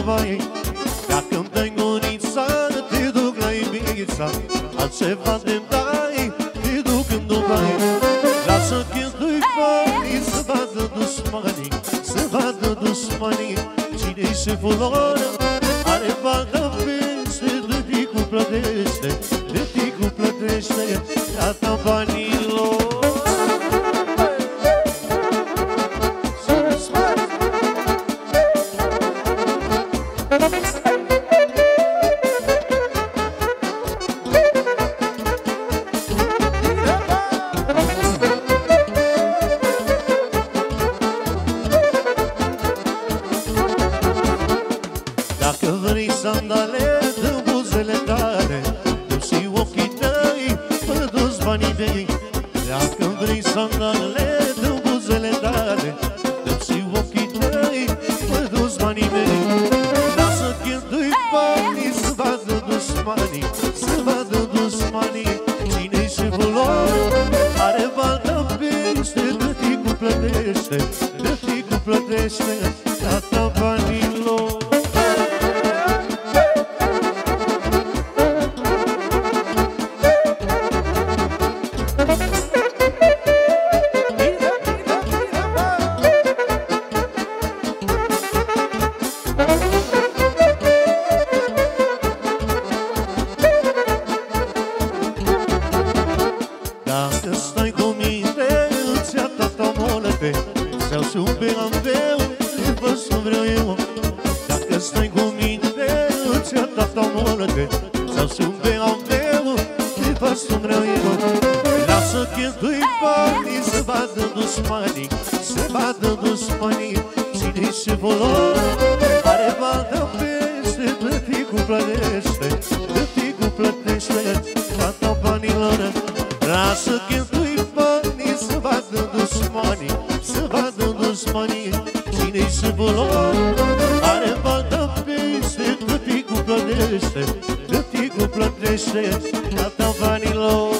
Dubai. Dacă-mi dai gurița, te duc la Ibiza. Altceva de-mi dai, te duc în Dubai. Lasă cheltui banii, să vadă dușmanii, să vadă dușmanii. Cine-i șeful lor? Are bani peste, de ticu plătește, de ticu plătește, gata banilor. Dacă vrei sandale, dă buzele tale, dă și ochii tăi, fă toți banii mei. Dacă vrei sandale, dă buzele tale, dă și ochii tăi, fă toți banii mei. Lasă cheltui banii, să vadă dușmanii, să vadă dușmanii. Cine-i șeful lor? Are bani peste, dă ticu plătește, dă ticu plătește, gata banilor. Dacă stai cu minte, îți ia tata molete, să-au și un pe ambeu, te văd cum vreau eu. Dacă stai cu minte, îți ia tata molete, să-au și un pe ambeu, te văd cum vreau eu. Lasă cheltui banii, să vadă dușmanii, să vadă dușmanii. Cine-i șeful lor? Are bani peste, de ticu plătește, de ticu plătește, gata banilor. Lasă cheltui banii, să vadă dușmanii, să vadă dușmanii. Cine-i șeful lor? Are bani peste, de ticu plătește, de ticu plătește, gata banilor.